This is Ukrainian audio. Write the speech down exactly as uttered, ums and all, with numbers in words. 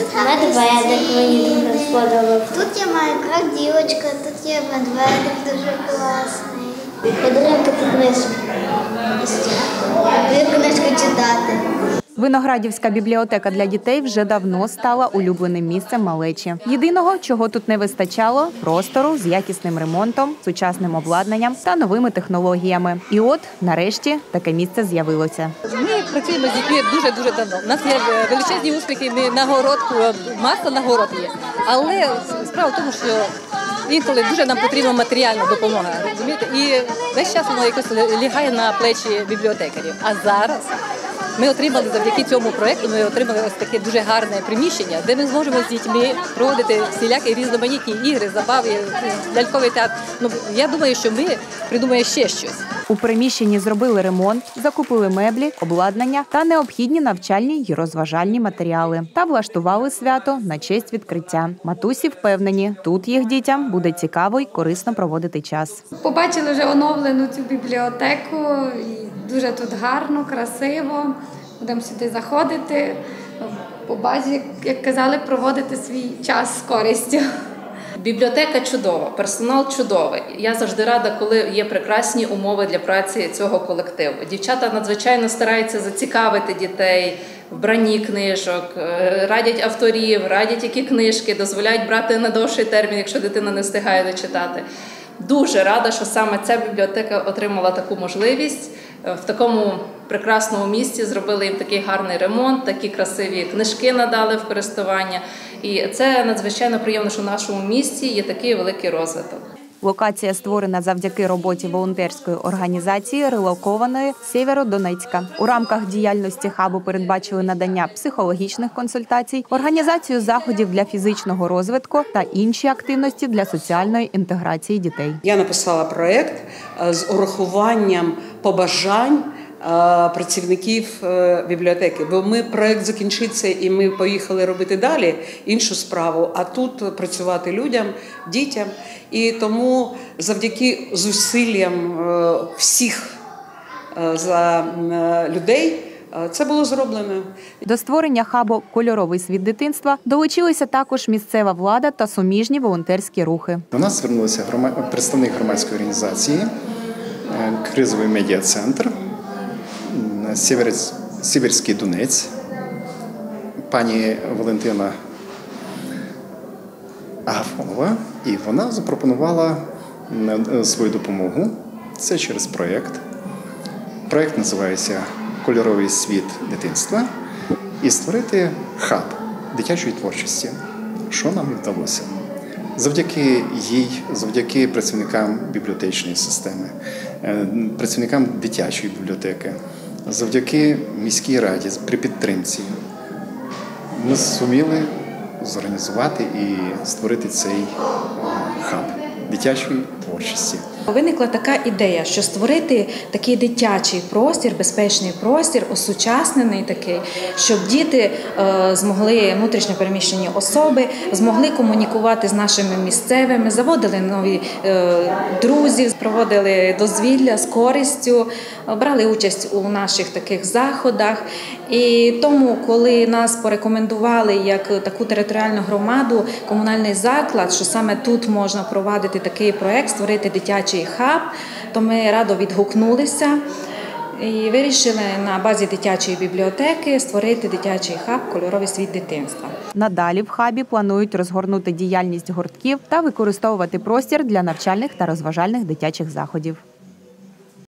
Медведик мені дуже сподобався. Тут є маленька дівчинка, тут є медведик дуже класний. Подарунки та книжки. Люблю книжки читати. Виноградівська бібліотека для дітей вже давно стала улюбленим місцем малечі. Єдиного, чого тут не вистачало – простору з якісним ремонтом, сучасним обладнанням та новими технологіями. І от, нарешті, таке місце з'явилося. Ми працюємо з дітьми дуже-дуже давно. У нас є величезні успіхи, ми нагород, маса нагород є. Але справа в тому, що інколи дуже нам потрібна матеріальна допомога, розумієте? І весь час воно якось лягає на плечі бібліотекарів. А зараз ми отримали завдяки цьому проєкту, ми отримали ось таке дуже гарне приміщення, де ми зможемо з дітьми проводити всілякі різноманітні ігри, забави, ляльковий театр. Ну, я думаю, що ми придумаємо ще щось. У приміщенні зробили ремонт, закупили меблі, обладнання та необхідні навчальні й розважальні матеріали. Та влаштували свято на честь відкриття. Матусі впевнені, тут їх дітям буде цікаво й корисно проводити час. Побачили вже оновлену цю бібліотеку, і дуже тут гарно, красиво. Будемо сюди заходити, по базі, як казали, проводити свій час з користю. Бібліотека чудова, персонал чудовий. Я завжди рада, коли є прекрасні умови для праці цього колективу. Дівчата надзвичайно стараються зацікавити дітей, вбранні книжок, радять авторів, радять які книжки, дозволяють брати на довший термін, якщо дитина не встигає дочитати. Дуже рада, що саме ця бібліотека отримала таку можливість. В такому прекрасному місці зробили їм такий гарний ремонт, такі красиві книжки надали в користування. І це надзвичайно приємно, що в нашому місті є такий великий розвиток. Локація створена завдяки роботі волонтерської організації релокованої Сєвєродонецька. У рамках діяльності хабу передбачили надання психологічних консультацій, організацію заходів для фізичного розвитку та інші активності для соціальної інтеграції дітей. Я написала проєкт з урахуванням побажань працівників бібліотеки, бо ми проєкт закінчиться і ми поїхали робити далі іншу справу, а тут працювати людям, дітям. І тому завдяки зусиллям всіх за людей це було зроблено. До створення хабу «Кольоровий світ дитинства» долучилися також місцева влада та суміжні волонтерські рухи. До нас звернувся представник громадської організації «Кризовий медіа-центр», Сіверський Донець, пані Валентина Агафонова, і вона запропонувала свою допомогу. Це через проєкт. Проєкт називається «Кольоровий світ дитинства» і створити хаб дитячої творчості. Що нам і вдалося? Завдяки їй, завдяки працівникам бібліотечної системи, працівникам дитячої бібліотеки, завдяки міській раді при підтримці ми зуміли зорганізувати і створити цей хаб дитячої творчості. Виникла така ідея, що створити такий дитячий простір, безпечний простір, осучаснений такий, щоб діти е, змогли, внутрішньо переміщені особи, змогли комунікувати з нашими місцевими, заводили нові е, друзів, проводили дозвілля з користю, брали участь у наших таких заходах. І тому, коли нас порекомендували як таку територіальну громаду, комунальний заклад, що саме тут можна провадити такий проєкт, створити дитячий хаб, то ми радо відгукнулися і вирішили на базі дитячої бібліотеки створити дитячий хаб «Кольоровий світ дитинства». Надалі в хабі планують розгорнути діяльність гуртків та використовувати простір для навчальних та розважальних дитячих заходів.